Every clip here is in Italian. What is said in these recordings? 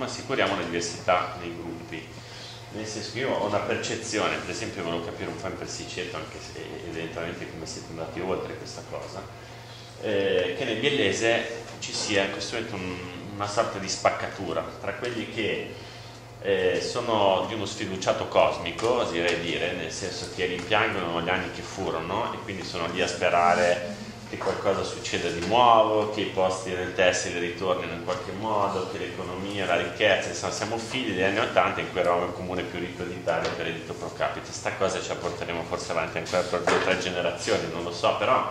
assicuriamo una diversità nei gruppi. Nel senso che io ho una percezione, per esempio volevo capire un po' in Persiceto, anche se eventualmente come siete andati oltre questa cosa, che nel biellese ci sia in questo momento una sorta di spaccatura tra quelli che sono di uno sfiduciato cosmico, oserei dire, nel senso che rimpiangono gli anni che furono e quindi sono lì a sperare che qualcosa succeda di nuovo, che i posti nel tessile ritornino in qualche modo, che l'economia, la ricchezza, insomma siamo figli degli anni '80 in cui eravamo il comune più ricco d'Italia per reddito pro capite. Sta cosa ce la porteremo forse avanti ancora per 2 o 3 generazioni, non lo so, però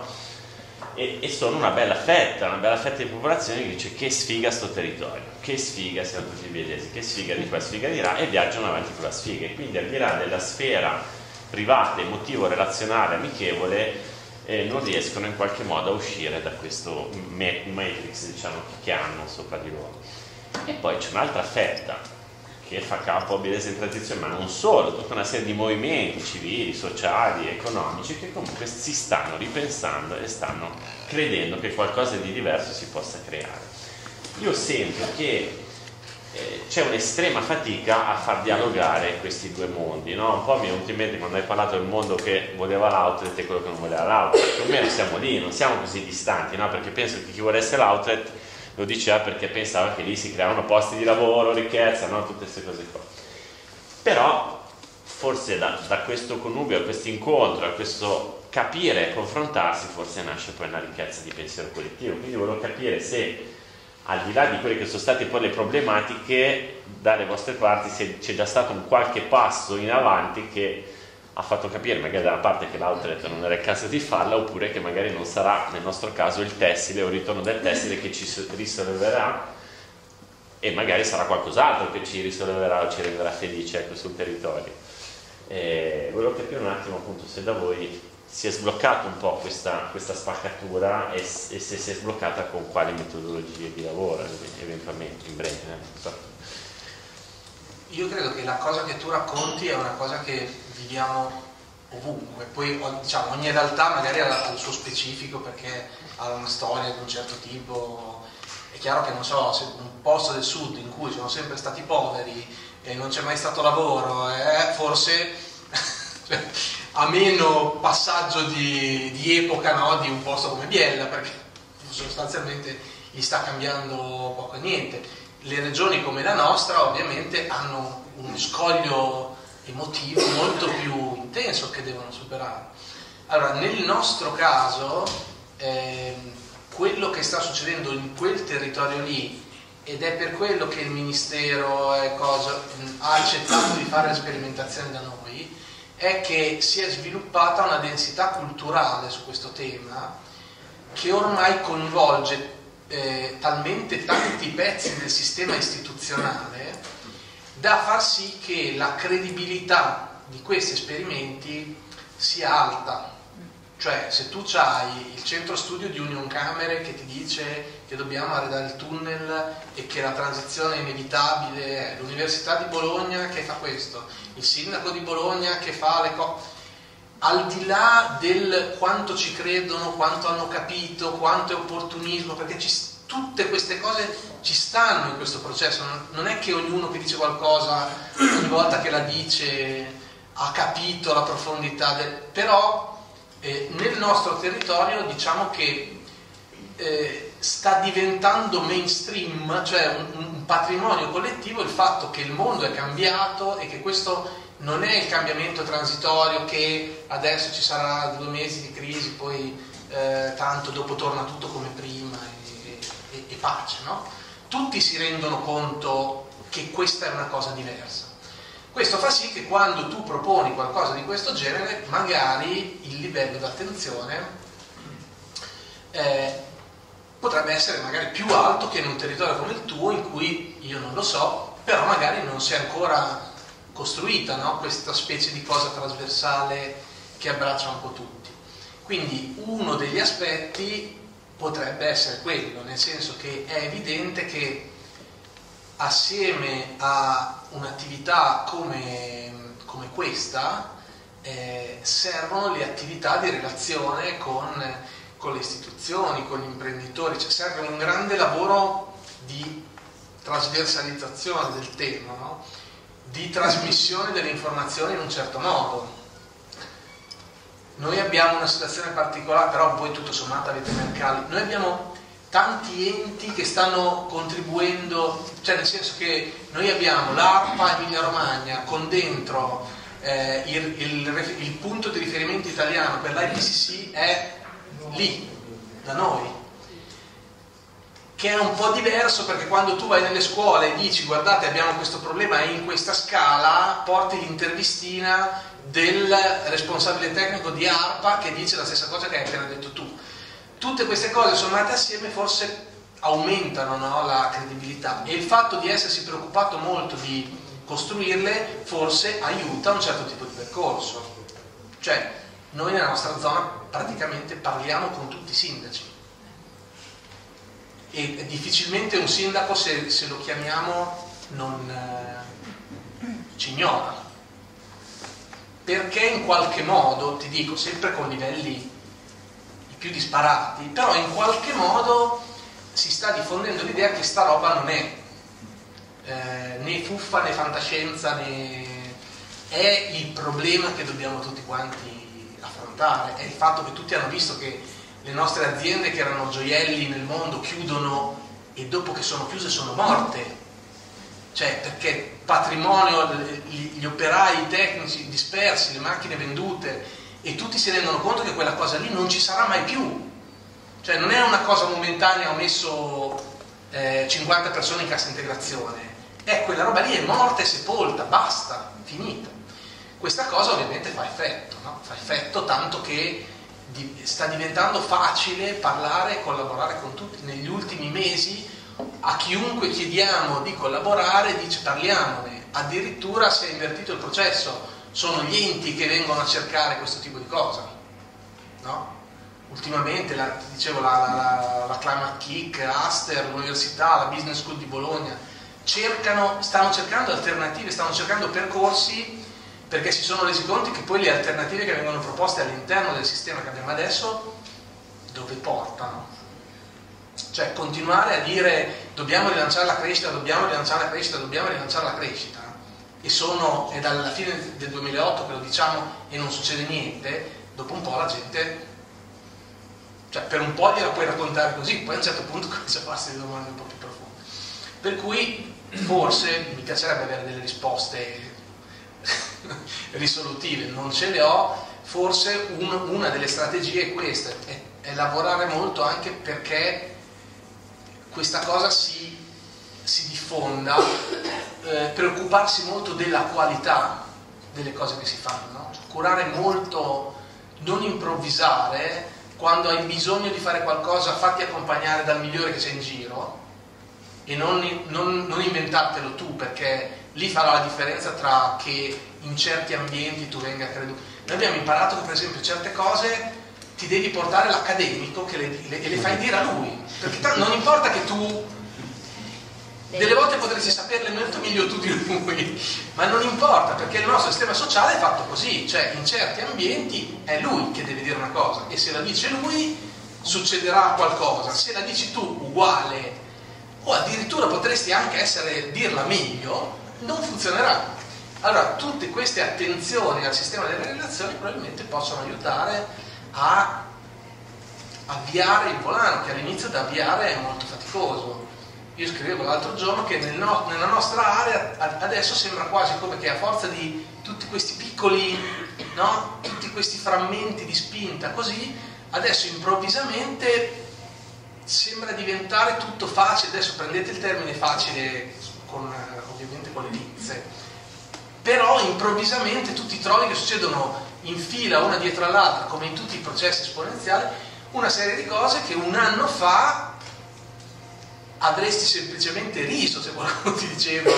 e sono una bella fetta di popolazione che dice che sfiga sto territorio, che sfiga siamo tutti biellesi, che sfiga di qua, sfiga di là, e viaggiano avanti con la sfiga. E quindi al di là della sfera privata, emotivo, relazionale, amichevole, non riescono in qualche modo a uscire da questo matrix, diciamo, che hanno sopra di loro. E poi c'è un'altra fetta che fa capo a biellese in transizione, ma non solo, tutta una serie di movimenti civili, sociali, economici che comunque si stanno ripensando e stanno credendo che qualcosa di diverso si possa creare. Io sento che c'è un'estrema fatica a far dialogare questi due mondi, no? Un po' mi è venuto in mente quando hai parlato del mondo che voleva l'outlet e quello che non voleva l'outlet. Più o meno siamo lì, non siamo così distanti, no? Perché penso che chi volesse l'outlet lo diceva perché pensava che lì si creavano posti di lavoro, ricchezza, no? Tutte queste cose qua. Però forse da questo connubio, a questo incontro, a questo capire e confrontarsi, forse nasce poi una ricchezza di pensiero collettivo. Quindi volevo capire se, al di là di quelle che sono state poi le problematiche, dalle vostre parti se c'è già stato un qualche passo in avanti che ha fatto capire magari da una parte che l'outlet non era il caso di farla, oppure che magari non sarà nel nostro caso il tessile o il ritorno del tessile che ci risolleverà, e magari sarà qualcos'altro che ci risolleverà o ci renderà felici, ecco, sul territorio. Volevo capire un attimo appunto se da voi si è sbloccato un po' questa spaccatura e se si è sbloccata con quali metodologie di lavoro eventualmente in breve, non so. Io credo che la cosa che tu racconti è una cosa che viviamo ovunque, poi diciamo ogni realtà magari ha il suo specifico perché ha una storia di un certo tipo. È chiaro che non so, se un posto del sud in cui sono sempre stati poveri e non c'è mai stato lavoro, forse ha meno passaggio di epoca, no, di un posto come Biella, perché sostanzialmente gli sta cambiando poco e niente. Le regioni come la nostra ovviamente hanno uno scoglio emotivo molto più intenso che devono superare. Allora, nel nostro caso, quello che sta succedendo in quel territorio lì, ed è per quello che il Ministero ha accettato di fare le sperimentazioni da noi, è che si è sviluppata una densità culturale su questo tema che ormai coinvolge talmente tanti pezzi del sistema istituzionale da far sì che la credibilità di questi esperimenti sia alta. Cioè, se tu hai il centro studio di Unioncamere che ti dice che dobbiamo arredare il tunnel e che la transizione è inevitabile, l'Università di Bologna che fa questo, il sindaco di Bologna che fa le cose, al di là del quanto ci credono, quanto hanno capito, quanto è opportunismo, perché tutte queste cose ci stanno in questo processo, non è che ognuno che dice qualcosa ogni volta che la dice ha capito la profondità però nel nostro territorio diciamo che sta diventando mainstream, cioè un patrimonio collettivo, il fatto che il mondo è cambiato e che questo non è il cambiamento transitorio che adesso ci sarà 2 mesi di crisi, poi tanto dopo torna tutto come prima e pace, no? Tutti si rendono conto che questa è una cosa diversa. Questo fa sì che quando tu proponi qualcosa di questo genere, magari il livello d'attenzione potrebbe essere magari più alto che in un territorio come il tuo, in cui, io non lo so, però magari non si è ancora costruita, no? Questa specie di cosa trasversale che abbraccia un po' tutti. Quindi uno degli aspetti potrebbe essere quello, nel senso che è evidente che assieme a un'attività come questa servono le attività di relazione con le istituzioni, con gli imprenditori, cioè serve un grande lavoro di trasversalizzazione del tema, no? Di trasmissione delle informazioni in un certo modo. Noi abbiamo una situazione particolare, però voi tutto sommato avete Mercalli, noi abbiamo tanti enti che stanno contribuendo, cioè nel senso che noi abbiamo l'ARPA Emilia Romagna con dentro il punto di riferimento italiano per l'IPCC è lì, da noi, che è un po' diverso, perché quando tu vai nelle scuole e dici guardate abbiamo questo problema e in questa scala porti l'intervistina del responsabile tecnico di ARPA che dice la stessa cosa che hai appena detto tu. Tutte queste cose sommate assieme forse aumentano, no, la credibilità, e il fatto di essersi preoccupato molto di costruirle forse aiuta un certo tipo di percorso. Cioè noi nella nostra zona praticamente parliamo con tutti i sindaci e difficilmente un sindaco se lo chiamiamo non ci ignora, perché in qualche modo, ti dico sempre con livelli più disparati, però in qualche modo si sta diffondendo l'idea che sta roba non è né fuffa né fantascienza, né è il problema che dobbiamo tutti quanti affrontare. È il fatto che tutti hanno visto che le nostre aziende che erano gioielli nel mondo chiudono e dopo che sono chiuse sono morte, cioè perché patrimonio, gli operai, i tecnici dispersi, le macchine vendute, e tutti si rendono conto che quella cosa lì non ci sarà mai più. Cioè non è una cosa momentanea, ho messo 50 persone in cassa integrazione, quella roba lì è morta e sepolta, basta, finita. Questa cosa ovviamente fa effetto, no? Fa effetto tanto che sta diventando facile parlare e collaborare con tutti. Negli ultimi mesi a chiunque chiediamo di collaborare dice parliamone, addirittura si è invertito il processo, sono gli enti che vengono a cercare questo tipo di cosa, no? Ultimamente, ti dicevo, la Climate Kick, Aster, l'università, la Business School di Bologna stanno cercando alternative, stanno cercando percorsi, perché si sono resi conto che poi le alternative che vengono proposte all'interno del sistema che abbiamo adesso dove portano? Cioè continuare a dire dobbiamo rilanciare la crescita, dobbiamo rilanciare la crescita, dobbiamo rilanciare la crescita, e dalla fine del 2008 che lo diciamo e non succede niente, dopo un po' la gente, cioè per un po' gliela puoi raccontare così, poi a un certo punto comincia a farsi delle domande un po' più profonde. Per cui forse mi piacerebbe avere delle risposte risolutive, non ce le ho. Forse una delle strategie è questa, è lavorare molto anche perché questa cosa si diffonda, preoccuparsi molto della qualità delle cose che si fanno, no? Curare molto, non improvvisare. Quando hai bisogno di fare qualcosa, fatti accompagnare dal migliore che c'è in giro e non inventartelo tu, perché lì farà la differenza tra che in certi ambienti tu venga creduto. Noi abbiamo imparato che per esempio certe cose ti devi portare l'accademico e le fai dire a lui, perché non importa che tu delle volte potresti saperle molto meglio tu di lui, ma non importa, perché il nostro sistema sociale è fatto così, cioè in certi ambienti è lui che deve dire una cosa e se la dice lui succederà qualcosa, se la dici tu uguale o addirittura potresti anche dirla meglio, non funzionerà. Allora tutte queste attenzioni al sistema delle relazioni probabilmente possono aiutare a avviare il volano, che all'inizio da avviare è molto faticoso. Io scrivevo l'altro giorno che nella nostra area adesso sembra quasi come che a forza di tutti questi piccoli, no? Tutti questi frammenti di spinta così, adesso improvvisamente sembra diventare tutto facile. Adesso prendete il termine facile ovviamente con le pinze, però improvvisamente tu ti trovi che succedono in fila una dietro all'altra, come in tutti i processi esponenziali, una serie di cose che un anno fa avresti semplicemente riso se qualcuno ti diceva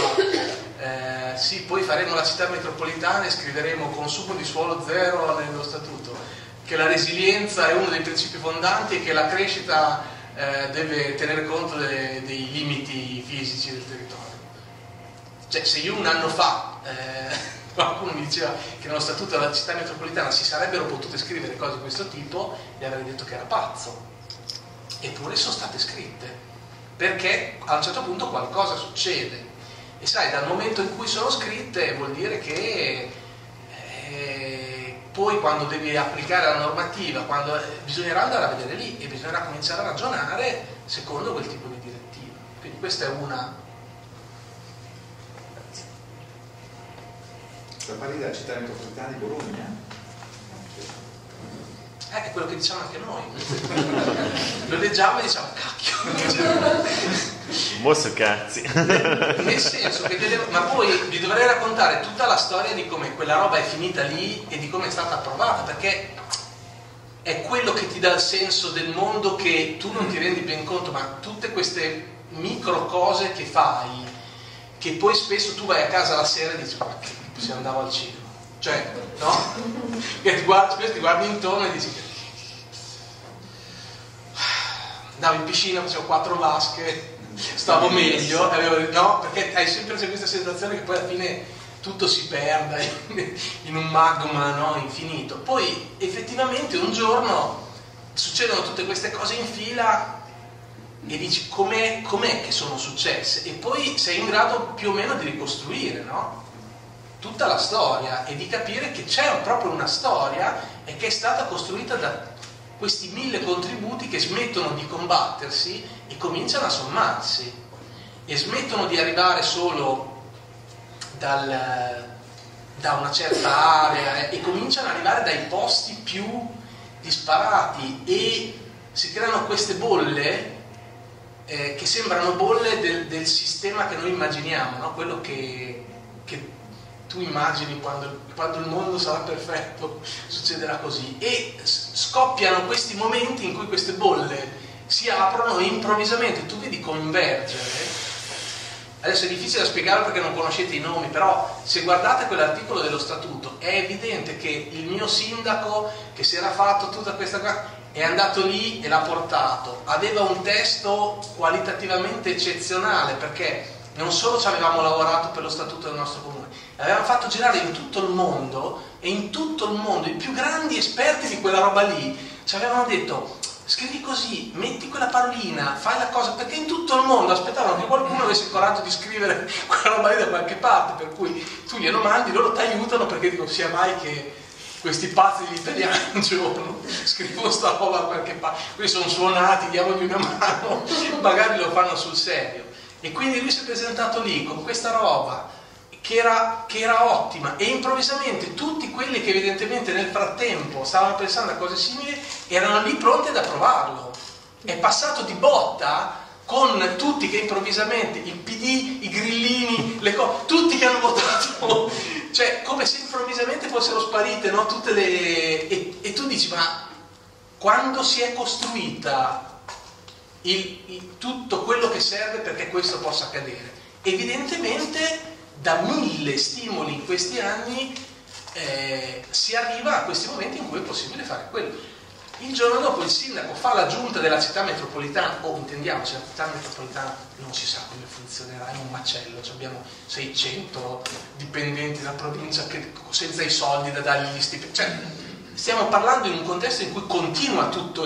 sì, poi faremo la città metropolitana e scriveremo consumo di suolo zero nello statuto, che la resilienza è uno dei principi fondanti e che la crescita deve tenere conto dei limiti fisici del territorio. Cioè, se io un anno fa qualcuno mi diceva che nello statuto della città metropolitana si sarebbero potute scrivere cose di questo tipo, gli avrei detto che era pazzo. Eppure sono state scritte. perché a un certo punto qualcosa succede. E sai, dal momento in cui sono scritte vuol dire che poi quando devi applicare la normativa, bisognerà andare a vedere lì e bisognerà cominciare a ragionare secondo quel tipo di direttiva. Quindi questa è una... Parli della città metropolitana di Bologna? È quello che diciamo anche noi. Lo leggiamo e diciamo cacchio. Mosso cazzi. Nel senso che ma poi vi dovrei raccontare tutta la storia di come quella roba è finita lì e di come è stata approvata, perché è quello che ti dà il senso del mondo, che tu non ti rendi ben conto, ma tutte queste micro cose che fai, che poi spesso tu vai a casa la sera e dici ma che se andavo al cinema, cioè no? Che spesso ti guardi intorno e dici andavo in piscina, facevo 4 vasche, stavo meglio, no? Perché hai sempre questa sensazione che poi alla fine tutto si perda in un magma, no? Infinito. Poi effettivamente un giorno succedono tutte queste cose in fila e dici com'è che sono successe, e poi sei in grado più o meno di ricostruire, no? Tutta la storia e di capire che c'è proprio una storia e che è stata costruita da questi 1000 contributi che smettono di combattersi e cominciano a sommarsi e smettono di arrivare solo da una certa area e cominciano ad arrivare dai posti più disparati, e si creano queste bolle che sembrano bolle del sistema che noi immaginiamo, no? Quello che tu immagini quando il mondo sarà perfetto, succederà così, e scoppiano questi momenti in cui queste bolle si aprono e improvvisamente tu vedi convergere. Adesso è difficile da spiegare perché non conoscete i nomi, però se guardate quell'articolo dello statuto è evidente che il mio sindaco, che si era fatto tutta questa cosa, è andato lì e l'ha portato, aveva un testo qualitativamente eccezionale, perché non solo ci avevamo lavorato per lo statuto del nostro comune, l'avevamo fatto girare in tutto il mondo, e in tutto il mondo i più grandi esperti di quella roba lì ci avevano detto scrivi così, metti quella parolina, fai la cosa, perché in tutto il mondo aspettavano che qualcuno avesse il coraggio di scrivere quella roba lì da qualche parte, per cui tu glielo mandi, loro ti aiutano, perché dico sia mai che questi pazzi di italiani un giorno scrivono sta roba da qualche parte, questi sono suonati, diamogli una mano, magari lo fanno sul serio. E quindi lui si è presentato lì con questa roba che era ottima, e improvvisamente tutti quelli che evidentemente nel frattempo stavano pensando a cose simili erano lì pronti ad approvarlo. È passato di botta, con tutti che improvvisamente il PD, i grillini, tutti che hanno votato, cioè come se improvvisamente fossero sparite, no? Tutte le... e tu dici ma quando si è costruita tutto quello che serve perché questo possa accadere? Evidentemente da 1000 stimoli in questi anni si arriva a questi momenti in cui è possibile fare quello. Il giorno dopo il sindaco fa la giunta della città metropolitana, intendiamoci, la città metropolitana non si sa come funzionerà, è un macello, abbiamo 600 dipendenti dalla provincia che senza i soldi da dargli gli stipendi, cioè stiamo parlando in un contesto in cui continua tutto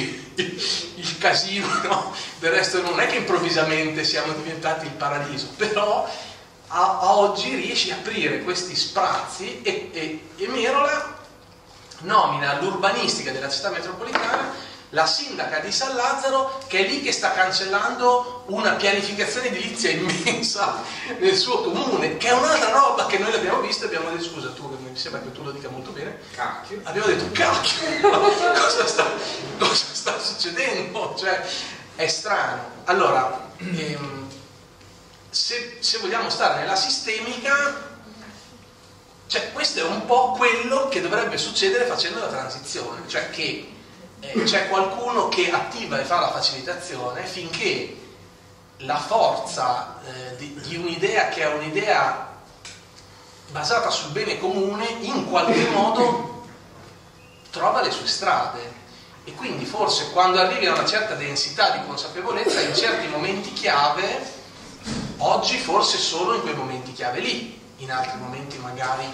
il casino, no? Del resto non è che improvvisamente siamo diventati il paradiso, però a oggi riesci a aprire questi sprazzi e Merola nomina l'urbanistica della città metropolitana la sindaca di San Lazzaro, che è lì che sta cancellando una pianificazione edilizia immensa nel suo comune, che è un'altra roba che noi l'abbiamo vista e abbiamo detto scusa tu, mi sembra che tu lo dica molto bene, cacchio. Abbiamo detto cacchio, cosa sta succedendo? Cioè è strano. Allora se vogliamo stare nella sistemica, cioè questo è un po' quello che dovrebbe succedere facendo la transizione, cioè che c'è qualcuno che attiva e fa la facilitazione finché la forza di un'idea che è un'idea basata sul bene comune in qualche modo trova le sue strade, e quindi forse quando arrivi a una certa densità di consapevolezza in certi momenti chiave, oggi forse solo in quei momenti chiave lì, in altri momenti magari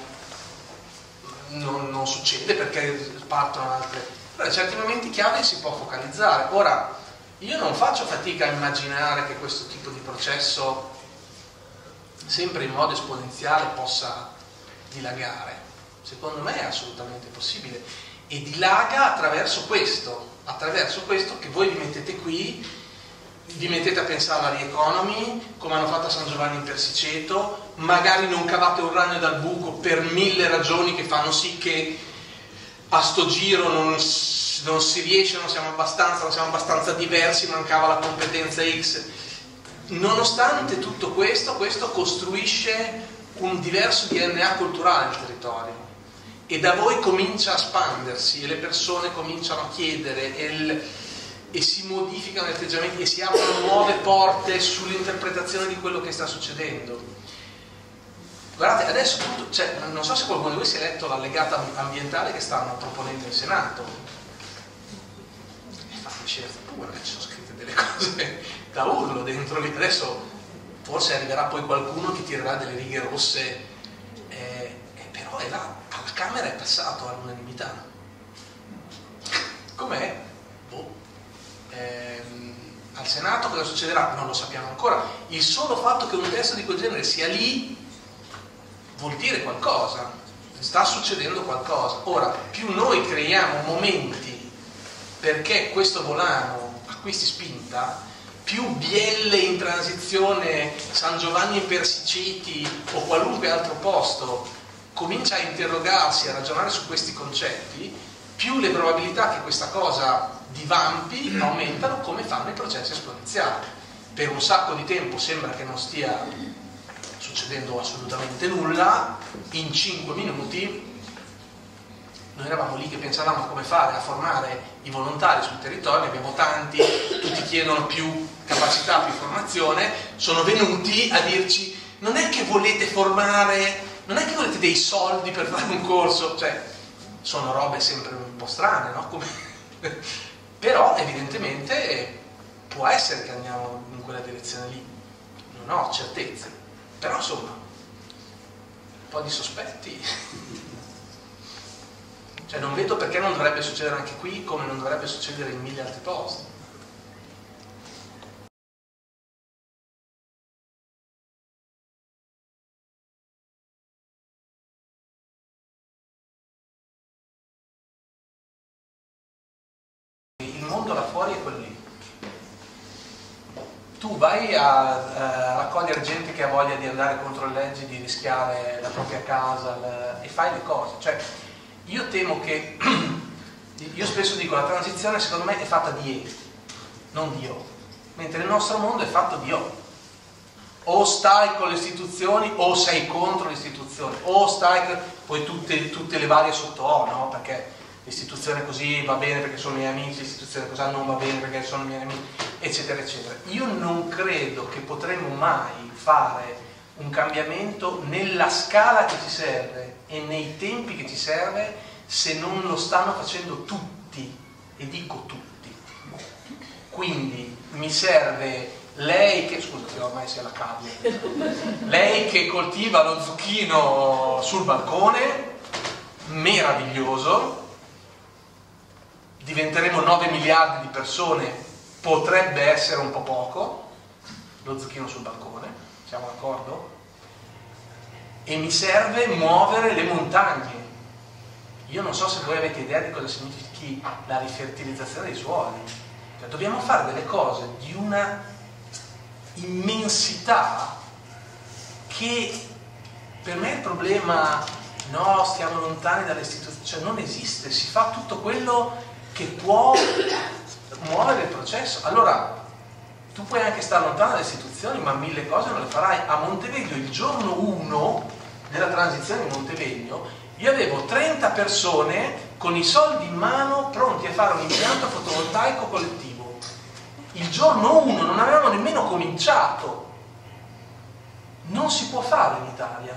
non succede perché partono altre, però in certi momenti chiave si può focalizzare. Ora io non faccio fatica a immaginare che questo tipo di processo, sempre in modo esponenziale, possa dilagare. Secondo me è assolutamente possibile, e dilaga attraverso questo che voi vi mettete qui, vi mettete a pensare alla re-economy, come hanno fatto a San Giovanni in Persiceto, magari non cavate un ragno dal buco per 1000 ragioni che fanno sì che a sto giro non si riesce, non siamo abbastanza diversi, mancava la competenza X. Nonostante tutto questo costruisce un diverso DNA culturale nel territorio, e da voi comincia a espandersi, e le persone cominciano a chiedere, e si modificano gli atteggiamenti, e si aprono nuove porte sull'interpretazione di quello che sta succedendo. Guardate, adesso tutto, non so se qualcuno di voi si è letto l'allegato ambientale che stanno proponendo in Senato. E fate scherzo pure, ci sono scritte delle cose da urlo dentro lì. Adesso forse arriverà poi qualcuno che tirerà delle righe rosse, però è là, alla Camera è passato all'unanimità. Com'è? Al Senato cosa succederà? Non lo sappiamo ancora. Il solo fatto che un testo di quel genere sia lì vuol dire qualcosa, sta succedendo qualcosa. Ora, più noi creiamo momenti perché questo volano acquisti spinta, più Bielle in transizione, San Giovanni in Persiceti o qualunque altro posto comincia a interrogarsi, a ragionare su questi concetti, più le probabilità che questa cosa divampi aumentano, come fanno i processi esponenziali. Per un sacco di tempo sembra che non stia succedendo assolutamente nulla. In 5 minuti noi eravamo lì che pensavamo come fare a formare i volontari sul territorio, ne abbiamo tanti, tutti chiedono più capacità, più formazione, sono venuti a dirci: non è che volete formare, non è che volete dei soldi per fare un corso, sono robe sempre un po' strane, no? Però evidentemente può essere che andiamo in quella direzione lì, non ho certezze, però insomma un po' di sospetti. Non vedo perché non dovrebbe succedere anche qui, come non dovrebbe succedere in 1000 altri posti. Il mondo là fuori è quello lì. Tu vai a raccogliere gente che ha voglia di andare contro le leggi, di rischiare la propria casa, e fai le cose. Io temo che, io spesso dico, la transizione secondo me è fatta di E, non di O, mentre il nostro mondo è fatto di O. O stai con le istituzioni o sei contro le istituzioni, o stai, poi tutte le varie sotto O, no? Perché l'istituzione così va bene perché sono miei amici, l'istituzione così non va bene perché sono miei amici, eccetera eccetera. Io non credo che potremo mai fare un cambiamento nella scala che ci serve e nei tempi che ci serve se non lo stanno facendo tutti, e dico tutti. Quindi mi serve lei che, scusate, ormai sia la cavia, lei che coltiva lo zucchino sul balcone, meraviglioso, diventeremo 9 miliardi di persone, potrebbe essere un po' poco lo zucchino sul balcone, siamo d'accordo? E mi serve muovere le montagne. Io non so se voi avete idea di cosa significhi la rifertilizzazione dei suoli. Dobbiamo fare delle cose di una immensità che per me il problema, no, stiamo lontani dalle istituzioni, non esiste. Si fa tutto quello che può muovere il processo. Allora, tu puoi anche stare lontano dalle istituzioni, ma 1000 cose non le farai. A Monteveglio, il giorno 1 della transizione di Monteveglio, io avevo 30 persone con i soldi in mano pronti a fare un impianto fotovoltaico collettivo. Il giorno 1 non avevamo nemmeno cominciato. Non si può fare in Italia.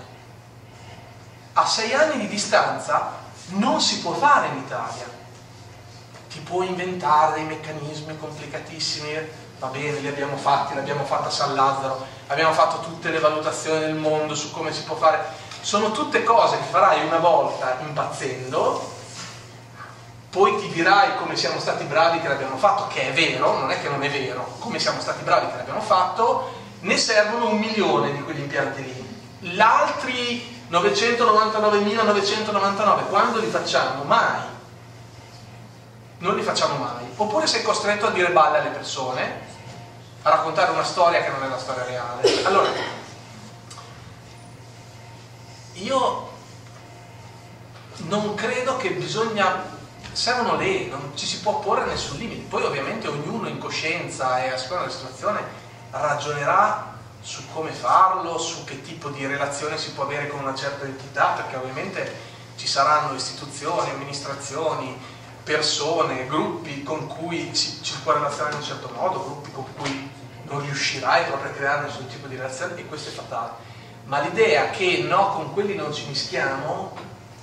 A 6 anni di distanza non si può fare in Italia. Ti puoi inventare dei meccanismi complicatissimi, va bene, li abbiamo fatti, l'abbiamo fatta a San Lazzaro, abbiamo fatto tutte le valutazioni del mondo su come si può fare. Sono tutte cose che farai una volta impazzendo poi ti dirai come siamo stati bravi che l'abbiamo fatto, che è vero, non è che non è vero, come siamo stati bravi che l'abbiamo fatto, ne servono 1 milione di quegli impianti lì. L'altri 999.999, quando li facciamo? Mai. Non li facciamo mai. Oppure sei costretto a dire balle alle persone, a raccontare una storia che non è la storia reale. Allora, io non credo che servono lei, non ci si può porre nessun limite. Poi ovviamente ognuno in coscienza e a seconda della situazione ragionerà su come farlo, su che tipo di relazione si può avere con una certa entità, perché ovviamente ci saranno istituzioni, amministrazioni, persone, gruppi con cui ci si può relazionare in un certo modo, gruppi con cui non riuscirai proprio a creare nessun tipo di relazione, e questo è fatale. Ma l'idea che no, con quelli non ci mischiamo,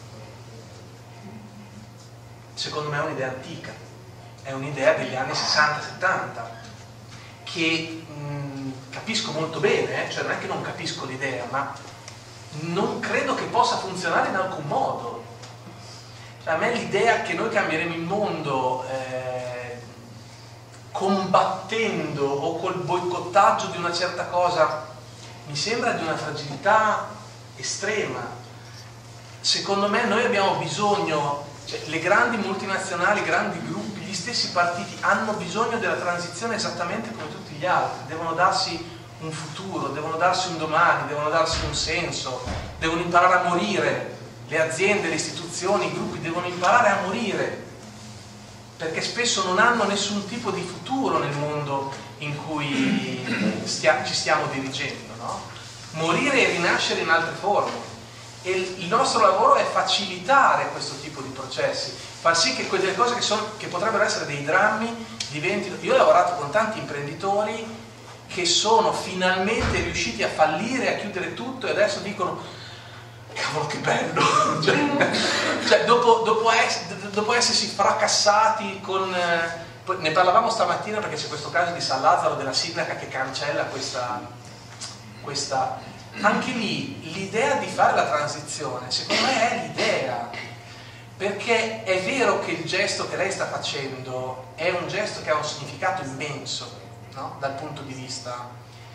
secondo me è un'idea antica, è un'idea degli anni 60-70, che capisco molto bene, cioè non è che non capisco l'idea, ma non credo che possa funzionare in alcun modo. Cioè, a me l'idea che noi cambieremo il mondo combattendo o col boicottaggio di una certa cosa mi sembra di una fragilità estrema. Secondo me noi abbiamo bisogno, cioè, le grandi multinazionali, i grandi gruppi, gli stessi partiti hanno bisogno della transizione esattamente come tutti gli altri, devono darsi un futuro, devono darsi un domani, devono darsi un senso, devono imparare a morire, le aziende, le istituzioni, i gruppi devono imparare a morire, perché spesso non hanno nessun tipo di futuro nel mondo in cui ci stiamo dirigendo, no? Morire e rinascere in altre forme. E il nostro lavoro è facilitare questo tipo di processi, far sì che quelle cose che potrebbero essere dei drammi diventino. Io ho lavorato con tanti imprenditori che sono finalmente riusciti a fallire, a chiudere tutto, e adesso dicono: cavolo che bello! cioè dopo essersi fracassati con... ne parlavamo stamattina perché c'è questo caso di San Lazzaro della sindaca che cancella questa... Anche lì l'idea di fare la transizione secondo me è l'idea, perché è vero che il gesto che lei sta facendo è un gesto che ha un significato immenso, no? Dal punto di vista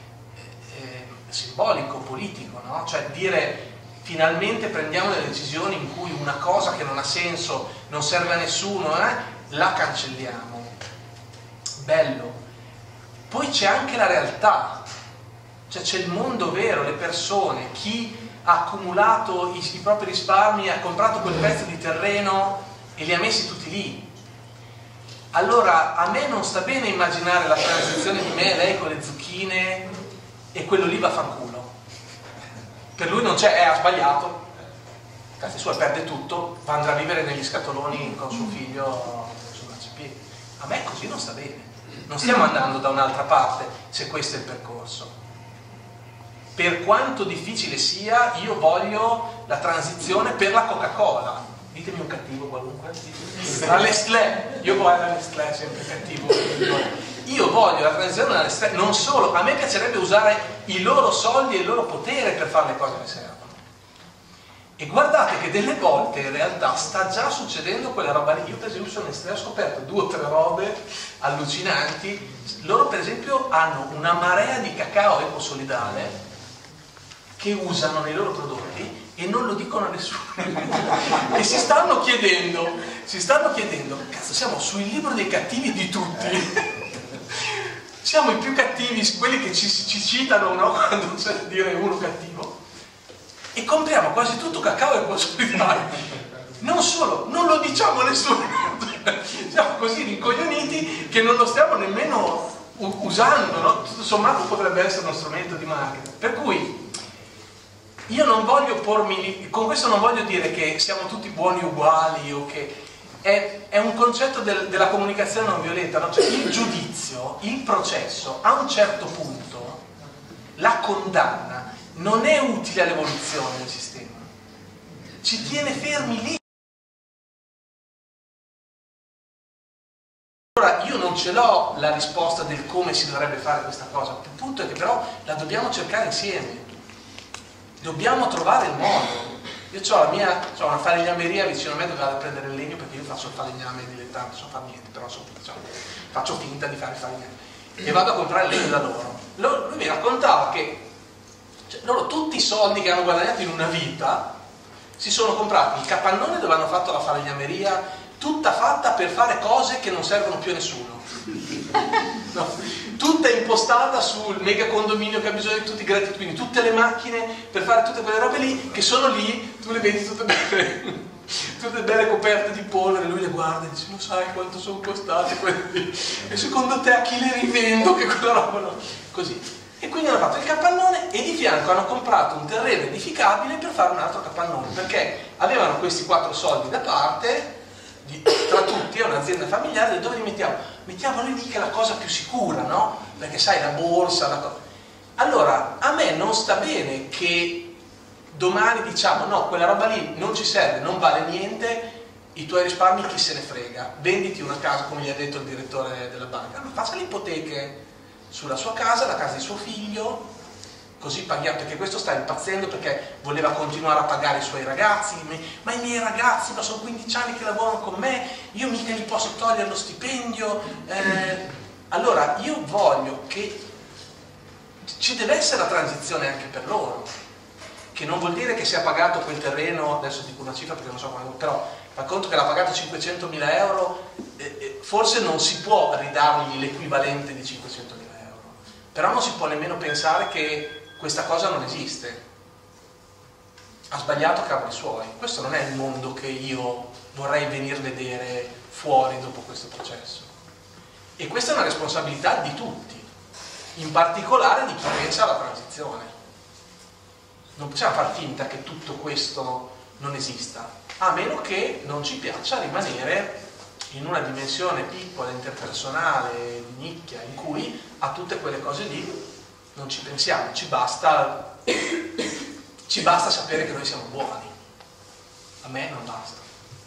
simbolico, politico, no? Cioè dire finalmente prendiamo delle decisioni in cui una cosa che non ha senso, non serve a nessuno, la cancelliamo. Bello. Poi c'è anche la realtà. Cioè c'è il mondo vero, le persone, chi ha accumulato i propri risparmi, ha comprato quel pezzo di terreno e li ha messi tutti lì. Allora a me non sta bene immaginare la transizione di me e lei con le zucchine e quello lì va a fanculo. Per lui non c'è, ha sbagliato, cazzo sua, perde tutto, va andrà a vivere negli scatoloni con suo figlio sul marciapiede. A me così non sta bene. Non stiamo andando da un'altra parte se questo è il percorso. Per quanto difficile sia, io voglio la transizione per la Coca-Cola. Ditemi un cattivo qualunque. La Nestlé. Io voglio la Nestlé, sempre cattivo. Io voglio la transizione della Nestlé. Non solo, a me piacerebbe usare i loro soldi e il loro potere per fare le cose che servono. E guardate che delle volte in realtà sta già succedendo quella roba lì. Io per esempio su Nestlé ho scoperto 2 o 3 robe allucinanti. Loro per esempio hanno una marea di cacao ecosolidale che usano nei loro prodotti e non lo dicono a nessuno. E si stanno chiedendo, cazzo, siamo sul libro dei cattivi di tutti. Siamo i più cattivi, quelli che ci citano, no? Quando c'è da dire uno cattivo. E compriamo quasi tutto cacao ecosolidale. Non solo, non lo diciamo a nessuno. Siamo così rincoglioniti che non lo stiamo nemmeno usando, no? Tutto sommato potrebbe essere uno strumento di marketing. Per cui io non voglio pormi, con questo non voglio dire che siamo tutti buoni uguali o che è un concetto della comunicazione non violenta, no? Cioè il giudizio, il processo, a un certo punto la condanna non è utile all'evoluzione del sistema, ci tiene fermi lì. Allora io non ce l'ho la risposta del come si dovrebbe fare questa cosa, il punto è che però la dobbiamo cercare insieme. Dobbiamo trovare il modo, Io ho una falegnameria vicino a me dove vado a prendere il legno, perché io faccio il falegname dilettante, non so fare niente, però faccio finta di fare il falegname. E vado a comprare il legno da loro. Lui mi raccontava che loro tutti i soldi che hanno guadagnato in una vita si sono comprati il capannone dove hanno fatto la falegnameria, tutta fatta per fare cose che non servono più a nessuno. No, tutta impostata sul mega condominio che ha bisogno di tutti i grattacieli, tutte le macchine per fare tutte quelle robe lì che sono lì, tu le vedi tutte belle coperte di polvere, lui le guarda e dice: lo sai quanto sono costate quelle lì? E secondo te a chi le rivendo che quella roba no? Così. E quindi hanno fatto il capannone e di fianco hanno comprato un terreno edificabile per fare un altro capannone, perché avevano questi 4 soldi da parte, tra tutti, è un'azienda familiare, dove li mettiamo? Mettiamoli lì che è la cosa più sicura, no? Perché sai, la borsa, la cosa. Allora, a me non sta bene che domani diciamo: no, quella roba lì non ci serve, non vale niente, i tuoi risparmi chi se ne frega, venditi una casa, come gli ha detto il direttore della banca. Allora faccia le ipoteche sulla sua casa, la casa di suo figlio, così paghiamo, perché questo sta impazzendo perché voleva continuare a pagare i suoi ragazzi, ma i miei ragazzi, ma sono 15 anni che lavorano con me, io mica gli posso togliere lo stipendio. Allora io voglio che ci deve essere la transizione anche per loro, che non vuol dire che sia pagato quel terreno, adesso dico una cifra perché non so quando, però fa conto che l'ha pagato 500.000 euro, forse non si può ridargli l'equivalente di 500.000 euro, però non si può nemmeno pensare che questa cosa non esiste. Ha sbagliato cavoli suoi. Questo non è il mondo che io vorrei venire a vedere fuori dopo questo processo. E questa è una responsabilità di tutti, in particolare di chi pensa alla transizione. Non possiamo far finta che tutto questo non esista, a meno che non ci piaccia rimanere in una dimensione piccola, interpersonale, di nicchia, in cui a tutte quelle cose lì non ci pensiamo, ci basta sapere che noi siamo buoni. A me non basta.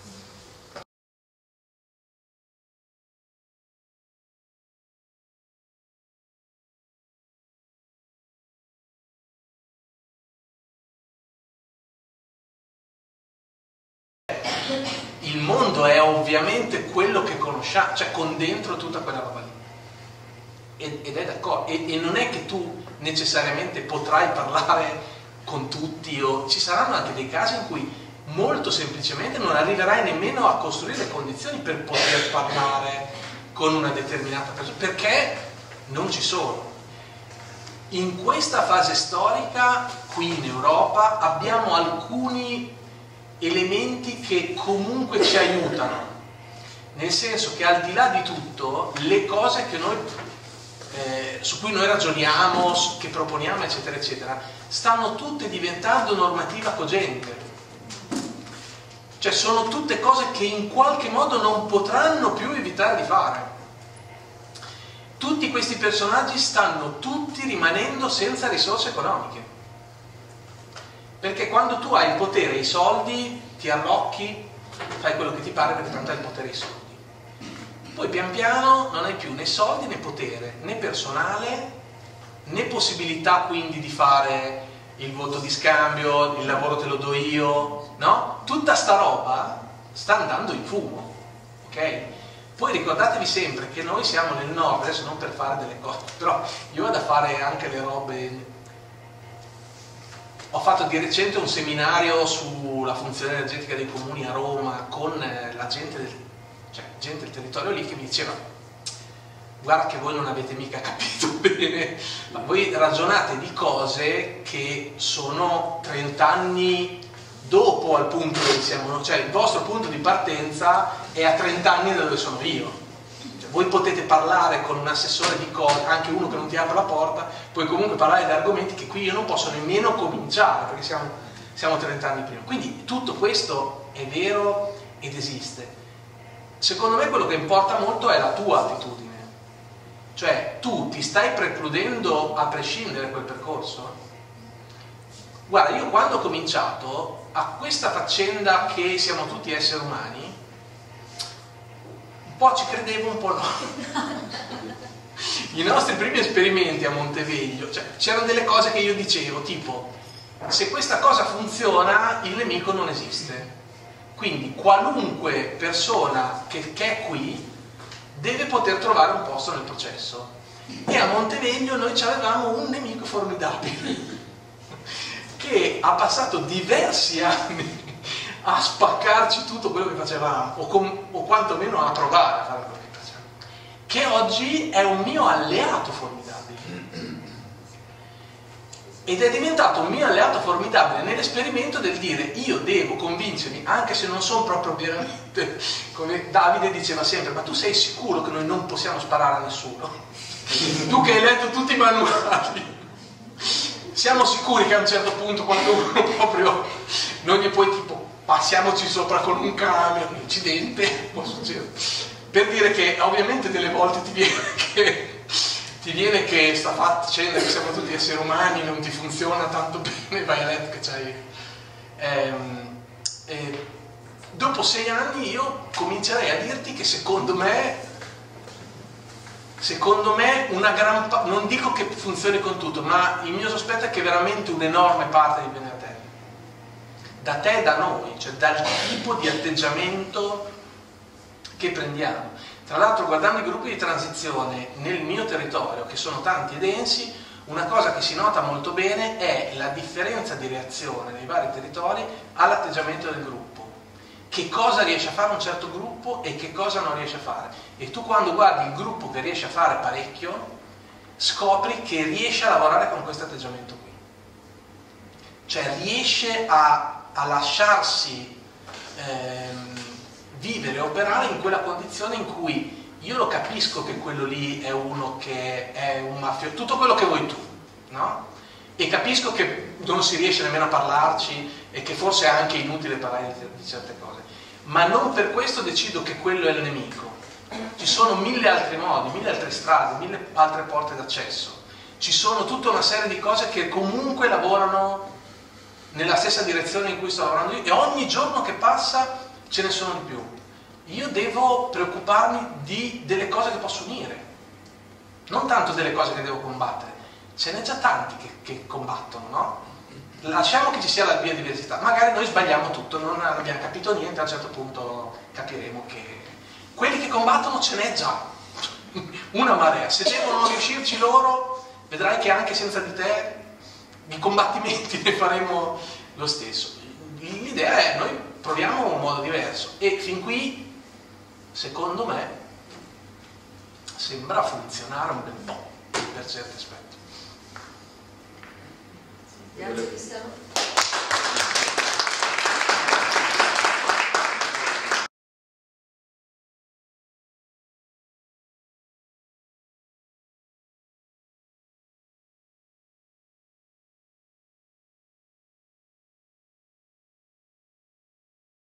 Il mondo è ovviamente quello che conosciamo, cioè con dentro tutta quella roba lì. Ed è d'accordo, e non è che tu necessariamente potrai parlare con tutti, o ci saranno anche dei casi in cui molto semplicemente non arriverai nemmeno a costruire le condizioni per poter parlare con una determinata persona, perché non ci sono. In questa fase storica, qui in Europa, abbiamo alcuni elementi che comunque ci aiutano, nel senso che al di là di tutto, le cose che noi su cui noi ragioniamo, che proponiamo, eccetera, eccetera, stanno tutte diventando normativa cogente. Cioè sono tutte cose che in qualche modo non potranno più evitare di fare. Tutti questi personaggi stanno tutti rimanendo senza risorse economiche. Perché quando tu hai il potere e i soldi, ti allocchi, fai quello che ti pare perché tanto hai il potere e i soldi. Poi pian piano non hai più né soldi né potere, né personale, né possibilità quindi di fare il voto di scambio, il lavoro te lo do io, no? Tutta sta roba sta andando in fumo, ok? Poi ricordatevi sempre che noi siamo nel nord, adesso non per fare delle cose, però io vado a fare anche le robe. Ho fatto di recente un seminario sulla funzione energetica dei comuni a Roma con la gente del territorio lì, che mi diceva: guarda che voi non avete mica capito bene, ma voi ragionate di cose che sono 30 anni dopo al punto dove siamo, cioè il vostro punto di partenza è a 30 anni da dove sono io. Cioè, voi potete parlare con un assessore di cose, anche uno che non ti apre la porta, puoi comunque parlare di argomenti che qui io non posso nemmeno cominciare, perché siamo 30 anni prima. Quindi tutto questo è vero ed esiste. Secondo me quello che importa molto è la tua attitudine. Cioè, tu ti stai precludendo a prescindere quel percorso? Guarda, io quando ho cominciato a questa faccenda che siamo tutti esseri umani, un po' ci credevo, un po' no. I nostri primi esperimenti a Monteveglio, cioè, c'erano delle cose che io dicevo, tipo, Se questa cosa funziona, il nemico non esiste. Quindi qualunque persona che è qui deve poter trovare un posto nel processo. E a Montevideo noi avevamo un nemico formidabile che ha passato diversi anni a spaccarci tutto quello che facevamo, o quantomeno a provare a fare quello che facevamo, che oggi è un mio alleato formidabile. Ed è diventato un mio alleato formidabile nell'esperimento del dire io devo convincermi, anche se non sono proprio veramente, come Davide diceva sempre, ma tu sei sicuro che noi non possiamo sparare a nessuno? Tu che hai letto tutti i manuali, siamo sicuri che a un certo punto quando uno proprio non gli puoi tipo passiamoci sopra con un camion, un incidente, può succedere. Per dire che ovviamente delle volte ti viene che sta faccenda che siamo tutti esseri umani, non ti funziona tanto bene, vai a letto che c'hai... dopo 6 anni io comincerei a dirti che secondo me una gran parte, non dico che funzioni con tutto, ma il mio sospetto è che veramente un'enorme parte dipende da te e da noi, cioè dal tipo di atteggiamento che prendiamo. Tra l'altro, guardando i gruppi di transizione nel mio territorio, che sono tanti e densi, una cosa che si nota molto bene è la differenza di reazione nei vari territori all'atteggiamento del gruppo. Che cosa riesce a fare un certo gruppo e che cosa non riesce a fare. E tu quando guardi il gruppo che riesce a fare parecchio, scopri che riesce a lavorare con questo atteggiamento qui. Cioè riesce a lasciarsi vivere e operare in quella condizione in cui io lo capisco che quello lì è uno che è un mafioso, tutto quello che vuoi tu, no? E capisco che non si riesce nemmeno a parlarci e che forse è anche inutile parlare di certe cose, ma non per questo decido che quello è il nemico. Ci sono 1000 altri modi, 1000 altre strade, 1000 altre porte d'accesso, ci sono tutta una serie di cose che comunque lavorano nella stessa direzione in cui sto lavorando io, e ogni giorno che passa ce ne sono di più. Io devo preoccuparmi delle cose che posso unire, non tanto delle cose che devo combattere. Ce n'è già tanti che combattono, no? Lasciamo che ci sia la biodiversità, magari noi sbagliamo tutto, non abbiamo capito niente, a un certo punto capiremo che quelli che combattono ce n'è già una marea. Se devono riuscirci loro, vedrai che anche senza di te i combattimenti ne faremo lo stesso. L'idea è noi proviamo un modo diverso, e fin qui secondo me sembra funzionare un bel po' per certi aspetti. Grazie Cristiano.